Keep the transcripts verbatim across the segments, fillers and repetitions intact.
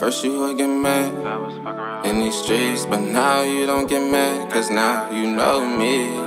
first you would get mad in these streets, but now you don't get mad, cause now you know me.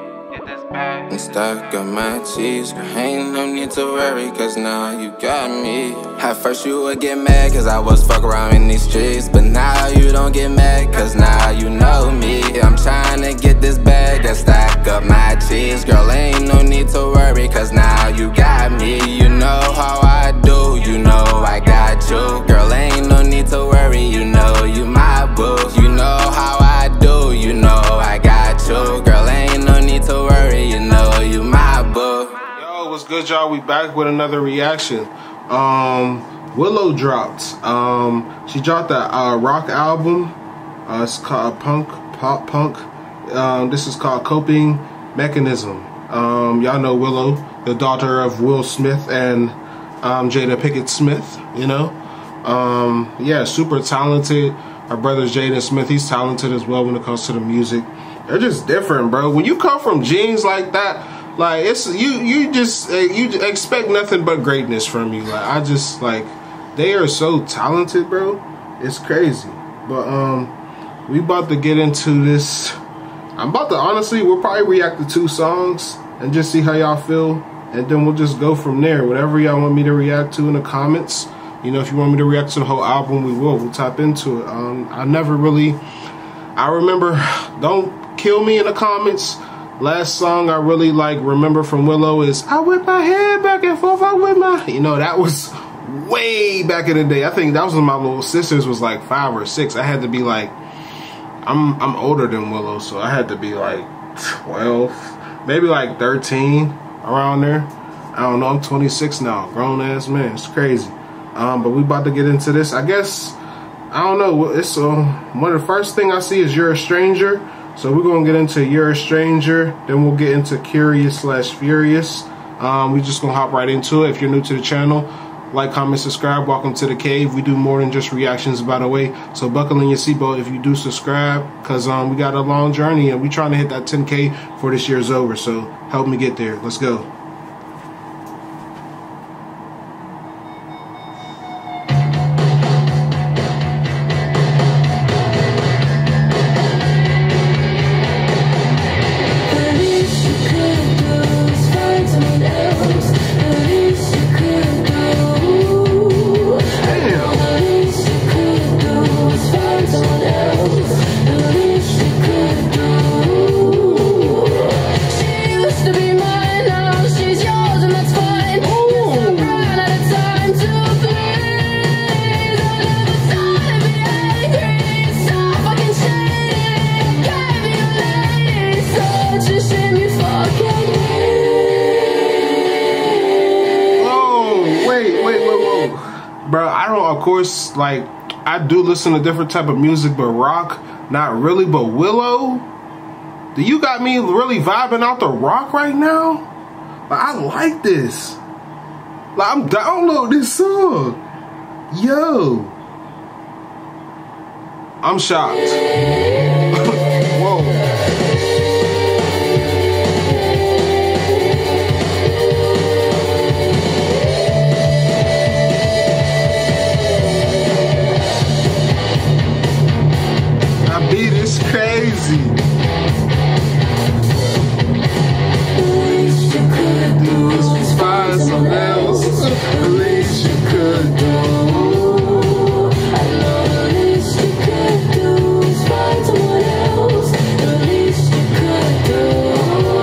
And stack up my cheese, ain't no need to worry, cause now you got me. At first you would get mad, cause I was fuck around in these streets, but now you don't get mad, cause now you know me. I'm trying to get this bag and stack up my cheese. Girl, ain't no need to worry, cause now you got me. You know how I do, you know I got you. Girl, ain't no need to worry, you know you my boo. You know how I do, you know I got you. Girl, ain't no need to worry, you know you my boo. Yo, what's good, y'all? We back with another reaction. Um, Willow dropped. Um, she dropped a uh, rock album. Uh, it's called Punk, Pop Punk. Um, this is called Coping Mechanism. Um, y'all know Willow, the daughter of Will Smith and um, Jada Pinkett Smith, you know? Um, yeah, super talented. Our brother's Jaden Smith, he's talented as well when it comes to the music. They're just different, bro. When you come from genes like that, like it's you, you just uh, you expect nothing but greatness from you. Like I just like they are so talented, bro. It's crazy. But um, we about to get into this. I'm about to honestly, we'll probably react to two songs and just see how y'all feel, and then we'll just go from there. Whatever y'all want me to react to in the comments. You know, if you want me to react to the whole album, we will. We'll tap into it. Um, I never really. I remember. Don't kill me in the comments. Last song I really like remember from Willow is I whip my head back and forth, I whip my, you know, that was way back in the day. I think that was when my little sisters was like five or six. I had to be like, I'm I'm older than Willow, so I had to be like twelve, maybe like thirteen, around there. I don't know, I'm twenty-six now, grown ass man, it's crazy. Um, but we about to get into this. I guess, I don't know, it's uh, one of the first thing I see is You're a Stranger. So we're gonna get into You're a Stranger, then we'll get into Curious slash Furious. Um, we're just gonna hop right into it. If you're new to the channel, like, comment, subscribe. Welcome to the cave. We do more than just reactions, by the way. So buckle in your seatbelt if you do subscribe, cause um, we got a long journey and we trying to hit that ten K before this year's over. So help me get there. Let's go. Bro, I don't, of course, like, I do listen to different type of music, but rock, not really. But Willow, do you got me really vibing out the rock right now? Like, I like this. Like, I'm downloading this song. Yo. I'm shocked. Whoa. Crazy. The least you could do is find someone else. The least you could do. I know the least you could do is find someone else. The least you could do.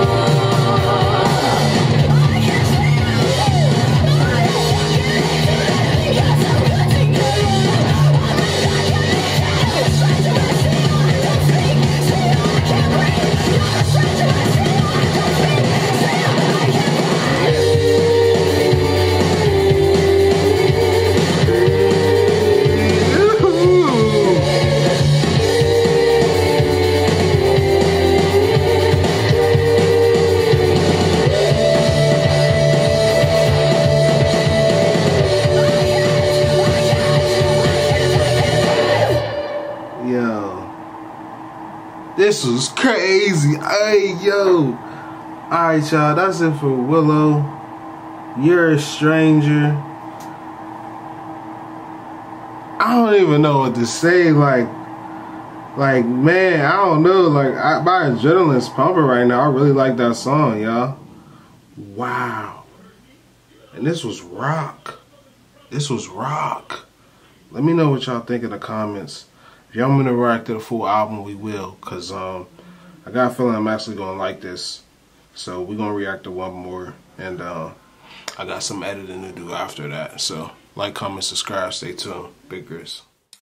This was crazy. Hey, yo. Alright, y'all. That's it for Willow. You're a Stranger. I don't even know what to say. Like, like man, I don't know. Like, I, my adrenaline's pumping right now. I really like that song, y'all. Wow. And this was rock. This was rock. Let me know what y'all think in the comments. If y'all want me to react to the full album, we will. Because um, I got a feeling I'm actually going to like this. So we're going to react to one more. And uh, I got some editing to do after that. So like, comment, subscribe, stay tuned. Big Grizz.